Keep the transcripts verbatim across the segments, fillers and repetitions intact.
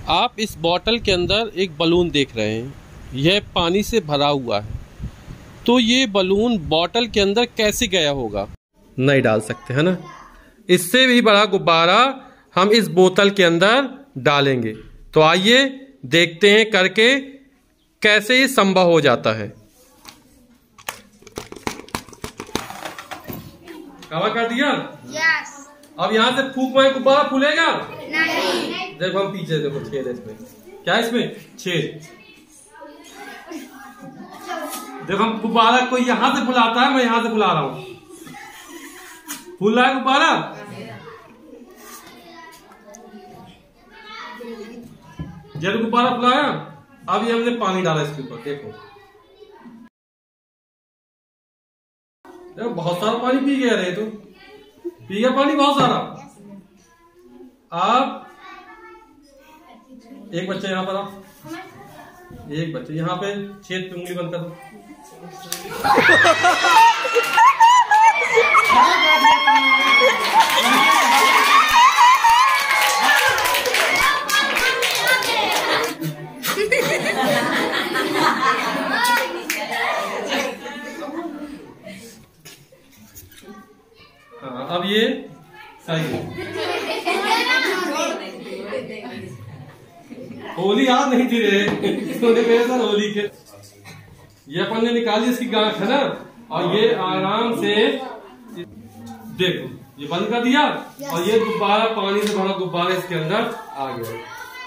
आप इस बोतल के अंदर एक बलून देख रहे हैं, यह पानी से भरा हुआ है। तो ये बलून बोतल के अंदर कैसे गया होगा? नहीं डाल सकते, है ना। इससे भी बड़ा गुब्बारा हम इस बोतल के अंदर डालेंगे। तो आइए देखते हैं करके कैसे ये संभव हो जाता है। कवर कर दिया? यस। अब यहाँ से फूक में गुब्बारा फूलेगा? नहीं। देखो हम पीछे देखो, छेद है इसमें। क्या इसमें छेद? देखो हम गुब्बारा कोई यहाँ से फुलाता है, मैं यहाँ से फुला रहा हूँ। फूल रहा है गुब्बारा? जब गुब्बारा फुलाया, अब ये हमने पानी डाला इसके ऊपर। देखो देखो बहुत सारा पानी पी गया रे, तो पी गया पानी बहुत सारा। आप एक बच्चा यहाँ पर, आप एक बच्चे यहाँ पे छेद पे उंगली बंद कर दो। हाँ, अब ये सही है। होली याद नहीं थी रे, इसने मेरे साथ होली के। ये अपन ने निकाली इसकी गांठ, है ना, और ये आराम से देखो ये बंद कर दिया, और ये गुब्बारा पानी से भरा गुब्बारा इसके अंदर आ गया,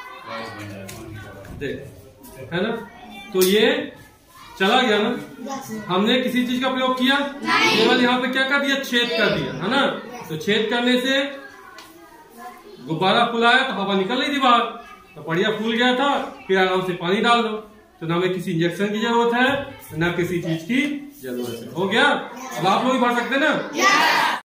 देख, है ना। तो ये चला गया ना। हमने किसी चीज का प्रयोग किया? केवल यहाँ पे क्या कर दिया? छेद कर दिया, है ना। तो छेद करने से गुब्बारा फुलाया तो हवा निकल रही थी बाहर, तो बढ़िया फूल गया था। फिर आराम से पानी डाल दो, तो ना हमें किसी इंजेक्शन की जरूरत है, ना किसी चीज की जरूरत है। हो गया। अब आप लोग भी भर सकते हैं ना।